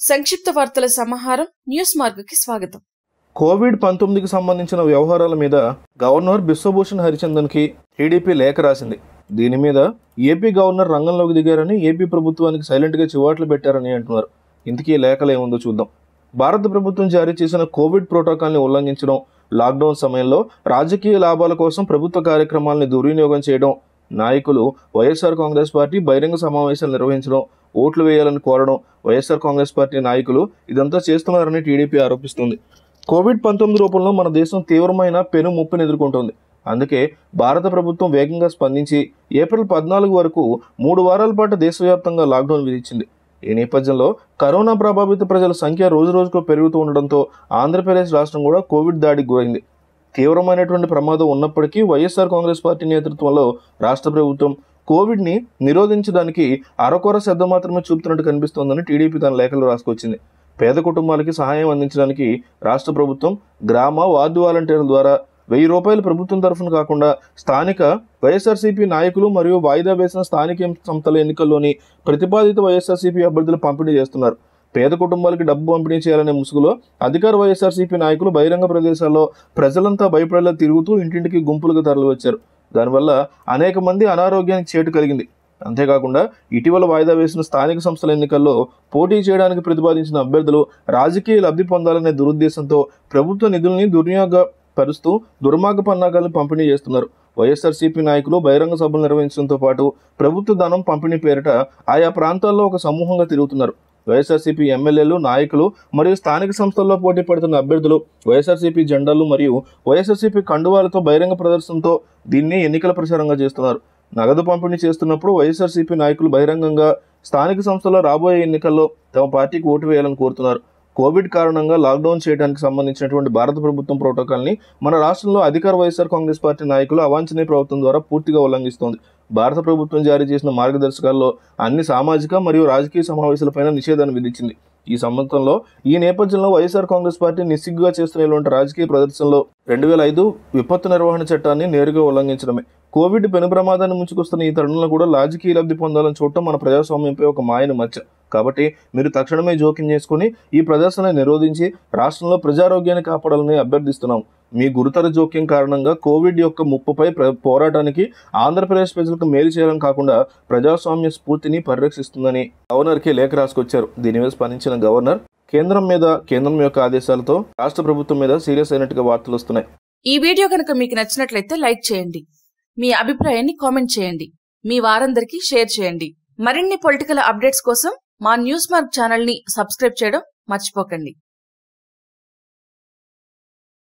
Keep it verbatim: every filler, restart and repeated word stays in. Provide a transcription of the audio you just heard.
సంక్షిప్త వార్తల సమాహారం న్యూస్ మార్గకి స్వాగతం. కోవిడ్ పంతొమ్మిదికి సంబంధించిన వ్యవహారాల మీద గవర్నర్ బిశ్వభూషణ్ హరిచందన్ కి టీడీపీ లేఖ రాసింది. దీని మీద ఏపీ గవర్నర్ రంగంలోకి దిగారని, ఏపీ ప్రభుత్వానికి సైలెంట్ గా చివాట్లు పెట్టారని అంటున్నారు. ఇంతకీ లేఖలు ఏముందో చూద్దాం. భారత ప్రభుత్వం జారీ చేసిన కోవిడ్ ప్రోటోకాల్ని ఉల్లంఘించడం, లాక్డౌన్ సమయంలో రాజకీయ లాభాల కోసం ప్రభుత్వ కార్యక్రమాలను దుర్వినియోగం చేయడం, నాయకులు వైఎస్ఆర్ కాంగ్రెస్ పార్టీ బహిరంగ సమావేశాలు నిర్వహించడం, ఓట్లు వేయాలని కోరడం, వైఎస్ఆర్ కాంగ్రెస్ పార్టీ నాయకులు ఇదంతా చేస్తున్నారని టీడీపీ ఆరోపిస్తుంది. కోవిడ్ పంతొమ్మిది రూపంలో మన దేశం తీవ్రమైన పెను ముప్పును ఎదుర్కొంటోంది. అందుకే భారత ప్రభుత్వం వేగంగా స్పందించి ఏప్రిల్ పద్నాలుగు వరకు మూడు వారాల పాటు దేశవ్యాప్తంగా లాక్డౌన్ విధించింది. ఈ నేపథ్యంలో కరోనా ప్రభావిత ప్రజల సంఖ్య రోజు రోజుకు పెరుగుతూ ఉండడంతో ఆంధ్రప్రదేశ్ రాష్ట్రం కూడా కోవిడ్ దాడికి గురైంది. తీవ్రమైనటువంటి ప్రమాదం ఉన్నప్పటికీ వైఎస్ఆర్ కాంగ్రెస్ పార్టీ నేతృత్వంలో రాష్ట్ర ప్రభుత్వం కోవిడ్ని నిరోధించడానికి అరకొర శ్రద్ధ మాత్రమే చూపుతున్నట్టు కనిపిస్తోందని టీడీపీ తన లేఖలో రాసుకొచ్చింది. పేద కుటుంబాలకి సహాయం అందించడానికి రాష్ట్ర ప్రభుత్వం గ్రామ వార్డు వాలంటీర్ల ద్వారా వెయ్యి రూపాయలు ప్రభుత్వం తరఫున కాకుండా స్థానిక వైఎస్ఆర్సీపీ నాయకులు మరియు వాయిదా వేసిన స్థానిక సంస్థల ఎన్నికల్లోని ప్రతిపాదిత వైఎస్ఆర్సీపీ అభ్యర్థులు పంపిణీ చేస్తున్నారు. పేద కుటుంబాలకి డబ్బు పంపిణీ చేయాలనే ముసుగులో అధికార వైఎస్ఆర్సీపీ నాయకులు బహిరంగ ప్రదేశాల్లో ప్రజలంతా భయపడేలా తిరుగుతూ ఇంటింటికి గుంపులుగా తరలివచ్చారు. దానివల్ల అనేక మంది అనారోగ్యానికి చేటు కలిగింది. అంతేకాకుండా ఇటీవల వాయిదా వేసిన స్థానిక సంస్థల ఎన్నికల్లో పోటీ చేయడానికి ప్రతిపాదించిన అభ్యర్థులు రాజకీయ లబ్ధి పొందాలనే దురుద్దేశంతో ప్రభుత్వ నిధుల్ని దుర్వినియోగపరుస్తూ దుర్మార్గ పన్నాగాలను పంపిణీ చేస్తున్నారు. వైఎస్ఆర్సీపీ నాయకులు బహిరంగ సభలు నిర్వహించడంతో పాటు ప్రభుత్వ ధనం పంపిణీ పేరిట ఆయా ప్రాంతాల్లో ఒక సమూహంగా తిరుగుతున్నారు. వైఎస్ఆర్సీపీ ఎమ్మెల్యేలు, నాయకులు మరియు స్థానిక సంస్థల్లో పోటీ పడుతున్న అభ్యర్థులు వైఎస్ఆర్సీపీ జెండాలు మరియు వైఎస్ఆర్సీపీ కండువాలతో బహిరంగ ప్రదర్శనతో దీన్ని ఎన్నికల ప్రచారంగా చేస్తున్నారు. నగదు పంపిణీ చేస్తున్నప్పుడు వైఎస్ఆర్సీపీ నాయకులు బహిరంగంగా స్థానిక సంస్థల్లో రాబోయే ఎన్నికల్లో తమ పార్టీకి ఓటు వేయాలని కోరుతున్నారు. కోవిడ్ కారణంగా లాక్డౌన్ చేయడానికి సంబంధించినటువంటి భారత ప్రభుత్వం ప్రోటోకాల్ని మన రాష్ట్రంలో అధికార వైఎస్ఆర్ కాంగ్రెస్ పార్టీ నాయకులు అవాంఛనీయ ప్రవర్తన ద్వారా పూర్తిగా ఉల్లంఘిస్తోంది. భారత ప్రభుత్వం జారీ చేసిన మార్గదర్శకాల్లో అన్ని సామాజిక మరియు రాజకీయ సమావేశాలపైన నిషేధాన్ని విధించింది. ఈ సంబంధంలో ఈ నేపథ్యంలో వైఎస్ఆర్ కాంగ్రెస్ పార్టీ నిస్సిగ్గుగా చేస్తున్న ఇలాంటి రాజకీయ ప్రదర్శనలో రెండు వేల ఐదు విపత్తు నిర్వహణ చట్టాన్ని నేరుగా ఉల్లంఘించడమే. కోవిడ్ పెను ప్రమాదాన్ని ముంచుకొస్తున్న ఈ తరుణంలో కూడా రాజకీయ లబ్ధి పొందాలని చూడటం మన ప్రజాస్వామ్యంపై ఒక మాయని మచ్చ. కాబట్టి మీరు తక్షణమే జోక్యం చేసుకుని ఈ ప్రదర్శన నిరోధించి రాష్ట్రంలో ప్రజారోగ్యాన్ని కాపాడాలని అభ్యర్థిస్తున్నాం. మీ గురుతర జోక్యం కారణంగా కోవిడ్ యొక్క ముప్పుపై పోరాటానికి ఆంధ్రప్రదేశ్ ప్రజలకు మేలు చేయడం కాకుండా ప్రజాస్వామ్య స్ఫూర్తిని పరిరక్షిస్తుందని గవర్నర్కి లేఖ రాసుకొచ్చారు. దీని మీద స్పందించిన గవర్నర్ కేంద్రం మీద కేంద్రం యొక్క ఆదేశాలతో రాష్ట్ర ప్రభుత్వం మీద సీరియస్ అయినట్టుగా వార్తలు వస్తున్నాయి. ఈ వీడియో కనుక మీకు నచ్చినట్లయితే లైక్ చేయండి, మీ అభిప్రాయాన్ని కామెంట్ చేయండి, మీ వారందరికీ షేర్ చేయండి. మరిన్ని పొలిటికల్ అప్డేట్స్ కోసం మా న్యూస్ మార్క్ ఛానల్ ని సబ్స్క్రైబ్ చేయడం మర్చిపోకండి.